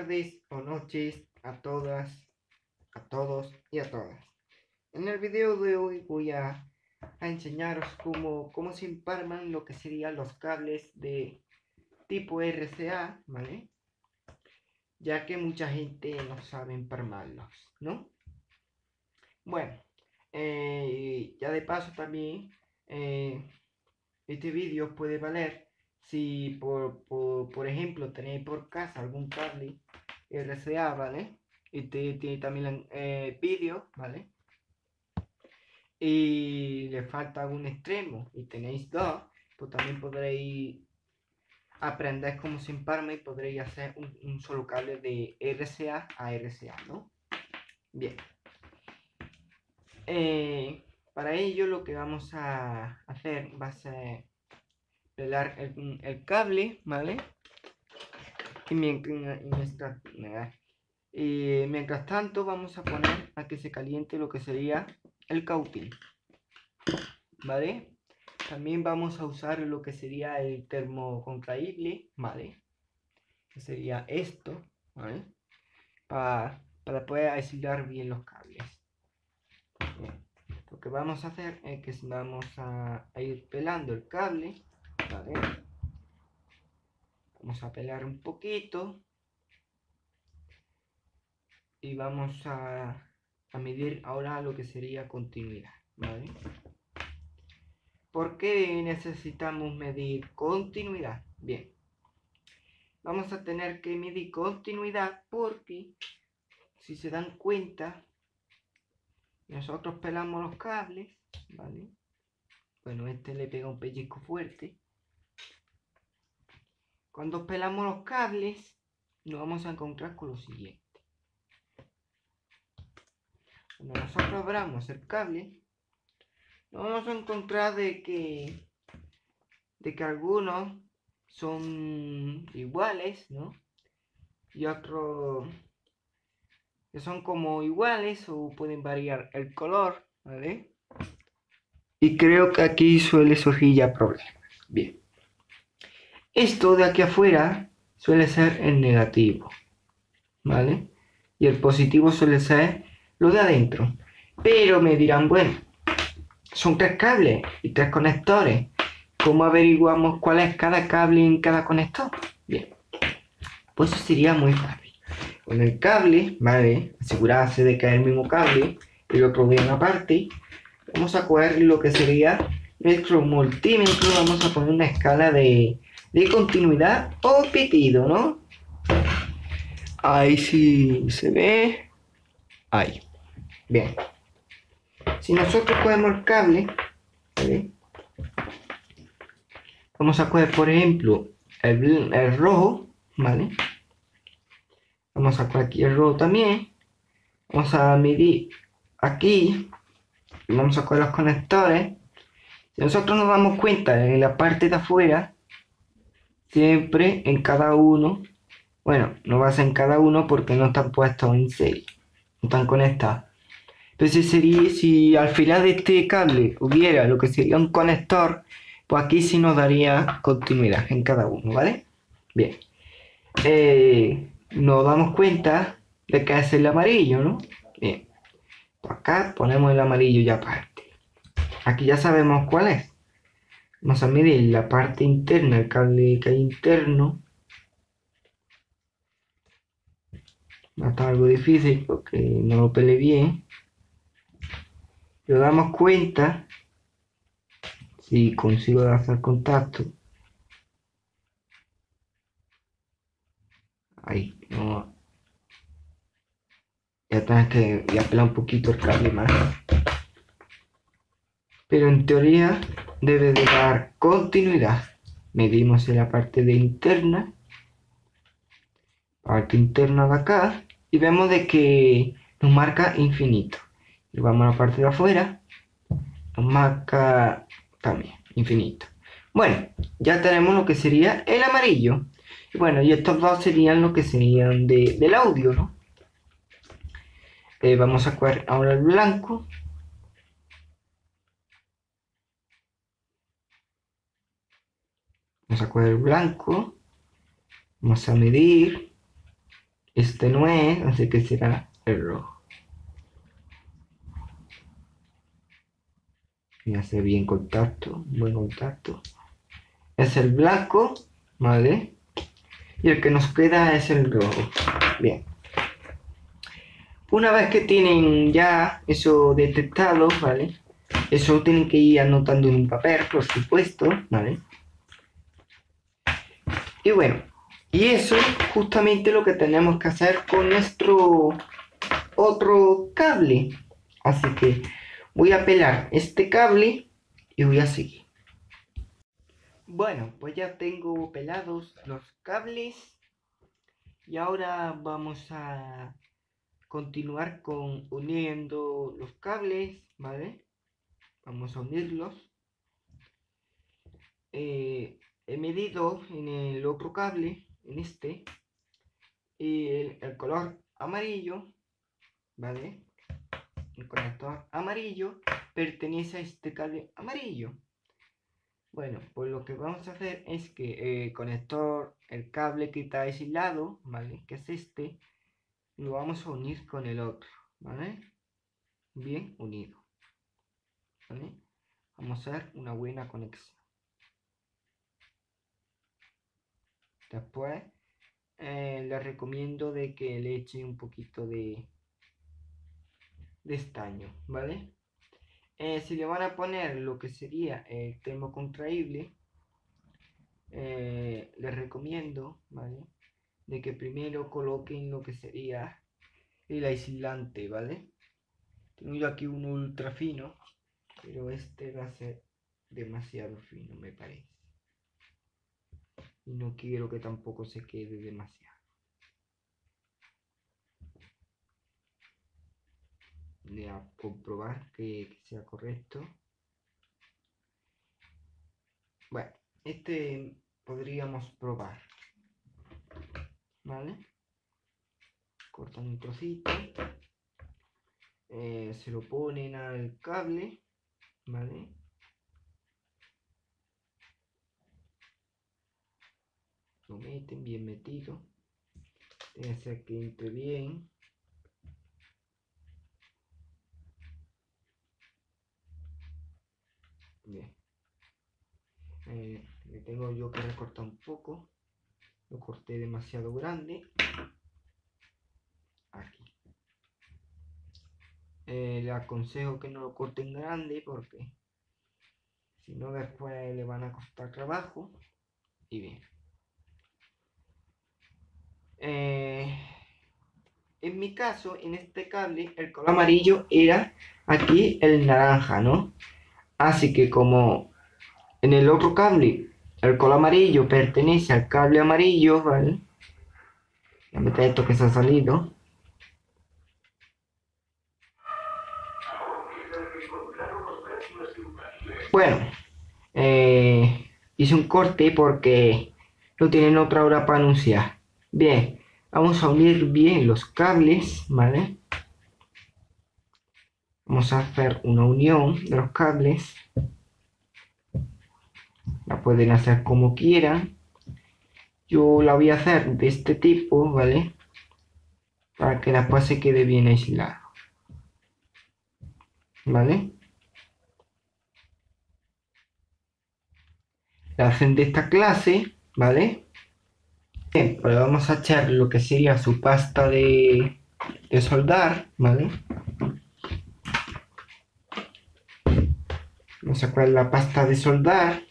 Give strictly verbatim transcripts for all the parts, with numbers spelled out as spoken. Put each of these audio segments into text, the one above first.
tardes o noches a todas, a todos y a todas. En el video de hoy voy a, a enseñaros cómo, cómo se empalman lo que serían los cables de tipo R C A, ¿vale? Ya que mucha gente no sabe empalmarlos, ¿no? Bueno, eh, ya de paso también eh, este vídeo puede valer si por, por, por ejemplo tenéis por casa algún cable R C A, ¿vale? Y te, tiene también eh, vídeo, ¿vale? Y le falta algún extremo y tenéis dos, pues también podréis aprender cómo se empalma y podréis hacer un, un solo cable de R C A a R C A, ¿no? Bien. Eh, para ello lo que vamos a hacer va a ser pelar el, el cable, ¿vale? Y mientras, y mientras, y mientras tanto vamos a poner a que se caliente lo que sería el cautín, ¿vale? También vamos a usar lo que sería el termocontraíble, ¿vale? Que sería esto, ¿vale? Para, para poder aislar bien los cables. Bien. Lo que vamos a hacer es que vamos a, a ir pelando el cable, ¿vale? Vamos a pelar un poquito y vamos a, a medir ahora lo que sería continuidad, ¿vale? ¿Por qué necesitamos medir continuidad? Bien, vamos a tener que medir continuidad porque si se dan cuenta, nosotros pelamos los cables, ¿vale? Bueno, este le pega un pellizco fuerte. Cuando pelamos los cables, nos vamos a encontrar con lo siguiente. Cuando nosotros abramos el cable, nos vamos a encontrar de que, de que algunos son iguales, ¿no? Y otros que son como iguales o pueden variar el color, ¿vale? Y creo que aquí suele surgir ya problemas. Bien. Esto de aquí afuera suele ser el negativo, ¿vale? Y el positivo suele ser lo de adentro. Pero me dirán, bueno, son tres cables y tres conectores. ¿Cómo averiguamos cuál es cada cable en cada conector? Bien, pues eso sería muy fácil. Con el cable, ¿vale? Asegurarse de que es el mismo cable, el otro bien aparte. Vamos a coger lo que sería nuestro multímetro. Vamos a poner una escala de, de continuidad o pitido, ¿no? Ahí sí se ve. Ahí. Bien. Si nosotros cogemos el cable, ¿vale? Vamos a coger, por ejemplo, el, el rojo, ¿vale? Vamos a coger aquí el rojo también. Vamos a medir aquí. Y vamos a coger los conectores. Si nosotros nos damos cuenta en la parte de afuera, siempre en cada uno, bueno, no va a ser en cada uno porque no están puestos en serie, no están conectados. Entonces sería, si al final de este cable hubiera lo que sería un conector, pues aquí sí nos daría continuidad en cada uno, ¿vale? Bien. Eh, nos damos cuenta de que es el amarillo, ¿no? Bien. Pues acá ponemos el amarillo ya aparte. Aquí ya sabemos cuál es. Vamos a medir la parte interna, el cable que hay interno. Va a estar algo difícil porque no lo peleé bien. Nos damos cuenta, si consigo hacer contacto. Ahí, no. Ya tenés que ya pelar un poquito el cable más. Pero en teoría debe de dar continuidad. Medimos en la parte de interna, parte interna de acá, y vemos de que nos marca infinito. Y vamos a la parte de afuera, nos marca también infinito. Bueno, ya tenemos lo que sería el amarillo. Y bueno, y estos dos serían lo que serían de, del audio, ¿no? Eh, vamos a coger ahora el blanco. Vamos a coger el blanco. Vamos a medir. Este no es, así que será el rojo. Y hace bien contacto, buen contacto. Es el blanco, ¿vale? Y el que nos queda es el rojo. Bien. Una vez que tienen ya eso detectado, ¿vale? Eso tienen que ir anotando en un papel, por supuesto, ¿vale? Y bueno, y eso es justamente lo que tenemos que hacer con nuestro otro cable. Así que voy a pelar este cable y voy a seguir. Bueno, pues ya tengo pelados los cables y ahora vamos a continuar con uniendo los cables, ¿vale? Vamos a unirlos. Eh, he medido en el otro cable, en este, el, el color amarillo, ¿vale? El conector amarillo pertenece a este cable amarillo. Bueno, pues lo que vamos a hacer es que el conector, el cable que está aislado, ¿vale? Que es este, lo vamos a unir con el otro, ¿vale? Bien unido, ¿vale? Vamos a hacer una buena conexión. Después eh, les recomiendo de que le echen un poquito de, de estaño, ¿vale? Eh, si le van a poner lo que sería el termocontraíble, eh, les recomiendo, ¿vale? De que primero coloquen lo que sería el aislante, ¿vale? Tengo yo aquí uno ultra fino, pero este va a ser demasiado fino, me parece. Y no quiero que tampoco se quede demasiado. Voy a comprobar que, que sea correcto. Bueno, este podríamos probar, ¿vale? Cortan un trocito, eh, se lo ponen al cable, ¿vale? Lo meten bien metido, debe ser que entre bien. Bien, eh, le tengo yo que recortar un poco, lo corté demasiado grande. Aquí. Eh, le aconsejo que no lo corten grande porque si no después le van a costar trabajo. Y bien. Eh, en mi caso, en este cable, el color amarillo era aquí el naranja, ¿no? Así que como en el otro cable el color amarillo pertenece al cable amarillo, ¿vale? Voy a meter esto que se ha salido. Bueno, eh, hice un corte porque no tienen otra hora para anunciar. Bien, vamos a unir bien los cables, ¿vale? Vamos a hacer una unión de los cables. La pueden hacer como quieran. Yo la voy a hacer de este tipo, ¿vale? Para que después se quede bien aislado. ¿Vale? La hacen de esta clase, ¿vale? Bien, pues vamos a echar lo que sería su pasta de, de soldar, ¿vale? Vamos a sacar la pasta de soldar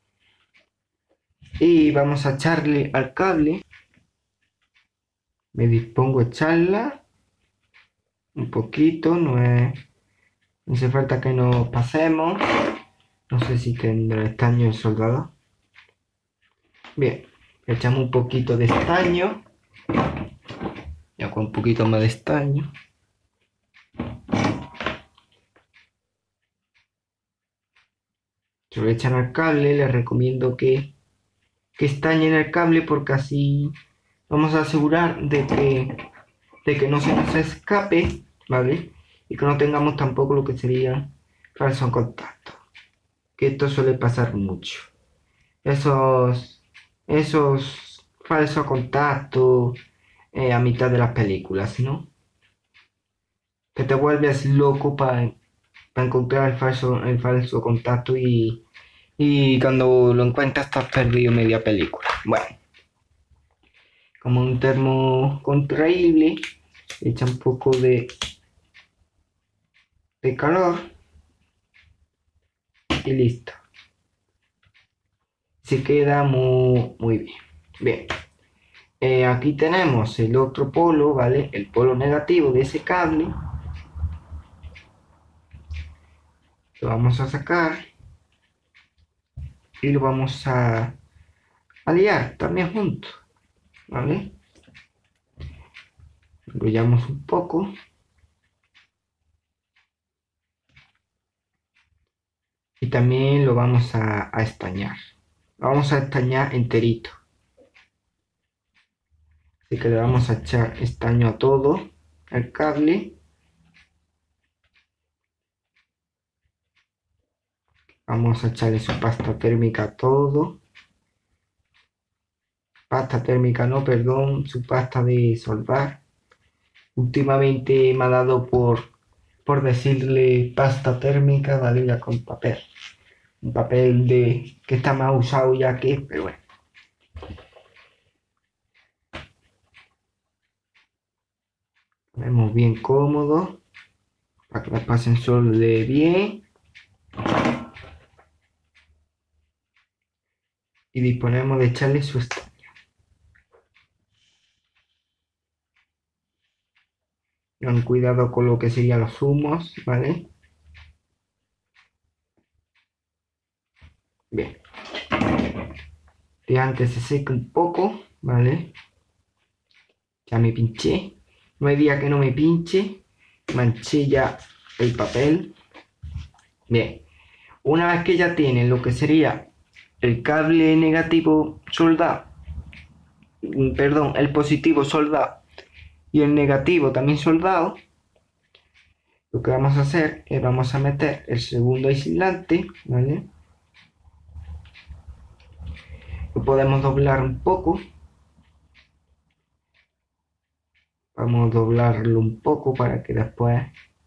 y vamos a echarle al cable. Me dispongo a echarla un poquito, no es, no hace falta que nos pasemos. No sé si tendrá estaño el soldado. Bien, echamos un poquito de estaño. Ya con un poquito más de estaño. Se lo echan al cable, les recomiendo que, que estañen el cable porque así vamos a asegurar de que, de que no se nos escape, ¿vale? Y que no tengamos tampoco lo que sería falso contacto. Que esto suele pasar mucho. Esos, esos falsos contactos, eh, a mitad de las películas, ¿no? Que te vuelves loco para encontrar el falso, el falso contacto y, y cuando lo encuentras estás perdido media película. Bueno, como un termo contraíble, echa un poco de, de calor y listo. Se queda muy, muy bien. Bien. Eh, aquí tenemos el otro polo, ¿vale? El polo negativo de ese cable. Lo vamos a sacar y lo vamos a, a liar también juntos, ¿vale? Enrollamos un poco y también lo vamos a, a estañar. Lo vamos a estañar enterito. Así que le vamos a echar estaño a todo el cable. Vamos a echarle su pasta térmica a todo. Pasta térmica, no, perdón, su pasta de soldar. Últimamente me ha dado por, por decirle pasta térmica, ¿vale? Ya con papel. Un papel de que está más usado ya que, pero bueno. Ponemos bien cómodo para que la pasen solo de bien. Y disponemos de echarle su estaño. Ten cuidado con lo que serían los zumos, ¿vale? Bien. Dejan que se seque un poco, ¿vale? Ya me pinché. No hay día que no me pinche. Manché ya el papel. Bien. Una vez que ya tienen lo que sería el cable negativo soldado, perdón, el positivo soldado y el negativo también soldado, lo que vamos a hacer es vamos a meter el segundo aislante, ¿vale? Lo podemos doblar un poco. Vamos a doblarlo un poco para que después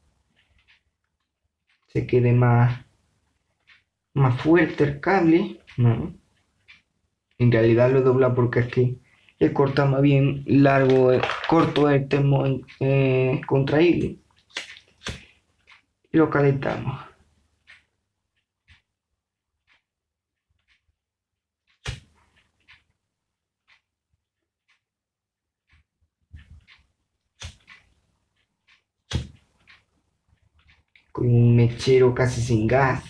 se quede más, más fuerte el cable, ¿no? En realidad lo dobla porque es que le cortamos bien largo, eh, corto el termo eh, contraíble y lo calentamos. Con un mechero casi sin gas.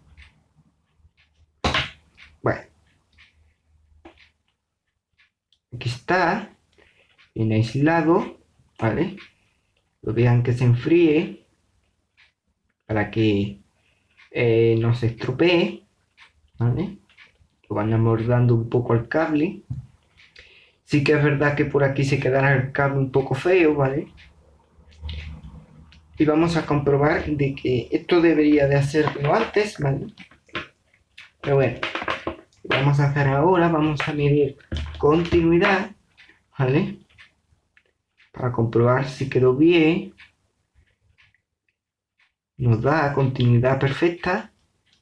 Bueno, aquí está, bien aislado, ¿vale? Lo dejan que se enfríe para que eh, no se estropee, ¿vale? Lo van amordando un poco el cable. Sí que es verdad que por aquí se quedará el cable un poco feo, ¿vale? Y vamos a comprobar de que esto debería de hacerlo antes, ¿vale? Pero bueno, lo vamos a hacer ahora, vamos a medir continuidad, ¿vale? Para comprobar si quedó bien. Nos da continuidad perfecta.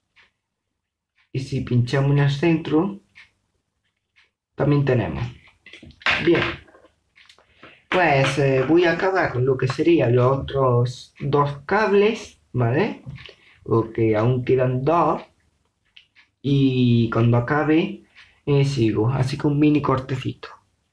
Y si pinchamos en el centro, también tenemos. Bien, pues eh, voy a acabar con lo que serían los otros dos cables, ¿vale? Porque aún quedan dos. Y cuando acabe, eh, sigo. Así que un mini cortecito.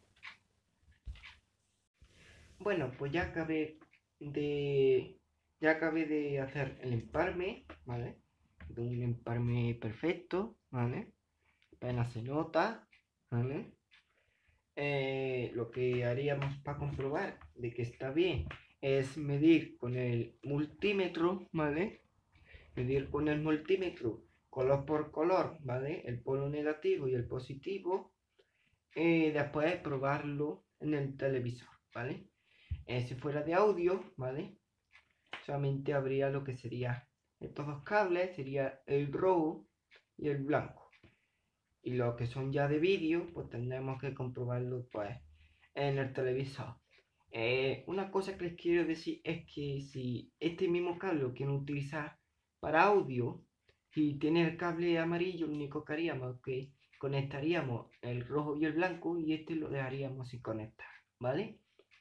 Bueno, pues ya acabé de... Ya acabé de hacer el emparme, ¿vale? De un emparme perfecto, ¿vale? Apenas se nota, ¿vale? Eh, lo que haríamos para comprobar de que está bien es medir con el multímetro, ¿vale? Medir con el multímetro color por color, ¿vale? El polo negativo y el positivo. Eh, después probarlo en el televisor, ¿vale? Eh, si fuera de audio, ¿vale? Solamente habría lo que sería estos dos cables, sería el rojo y el blanco. Y lo que son ya de vídeo, pues tendremos que comprobarlo pues en el televisor. Eh, una cosa que les quiero decir es que si este mismo cable lo quieren utilizar para audio, si tiene el cable amarillo, lo único que haríamos es que conectaríamos el rojo y el blanco y este lo dejaríamos sin conectar, ¿vale?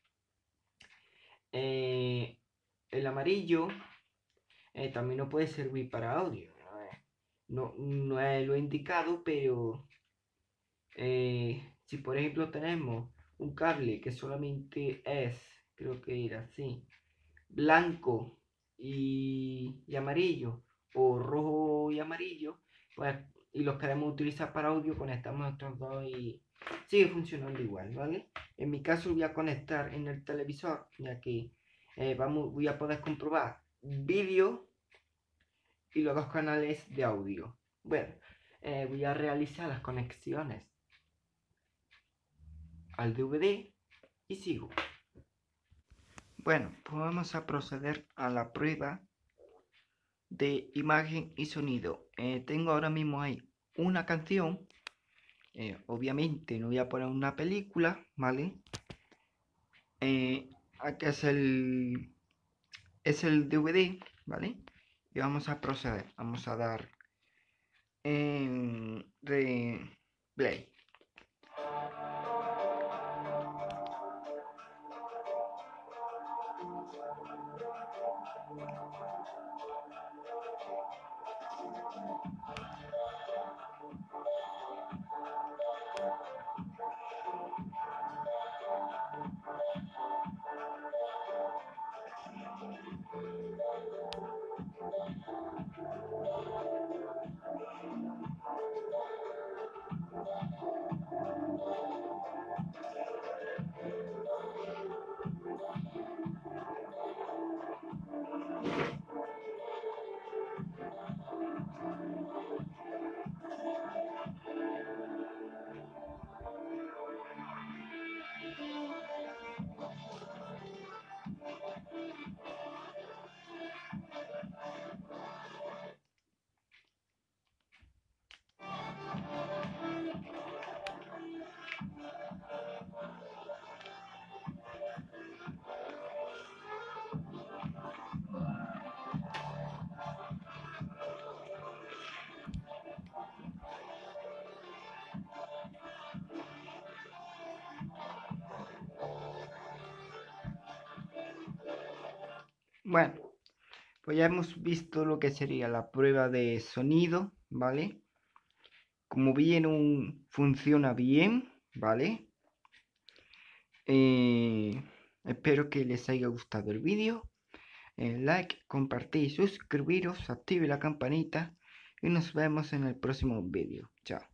Eh, el amarillo eh, también no puede servir para audio, ¿no? Eh, no, no es lo indicado, pero eh, si por ejemplo tenemos un cable que solamente es, creo que era así, blanco y, y amarillo, o rojo y amarillo, pues, y los queremos utilizar para audio, conectamos estos dos y sigue funcionando igual, ¿vale? En mi caso voy a conectar en el televisor, ya que eh, vamos, voy a poder comprobar vídeo y los dos canales de audio. Bueno, eh, voy a realizar las conexiones al D V D y sigo. Bueno, pues vamos a proceder a la prueba de imagen y sonido. Eh, tengo ahora mismo ahí una canción. Eh, obviamente no voy a poner una película, ¿vale? Eh, aquí es el es el D V D, ¿vale? Y vamos a proceder. Vamos a dar en replay. Bueno, pues ya hemos visto lo que sería la prueba de sonido, ¿vale? Como vieron, funciona bien, ¿vale? Eh, espero que les haya gustado el vídeo. Eh, like, compartir, suscribiros, active la campanita y nos vemos en el próximo vídeo. Chao.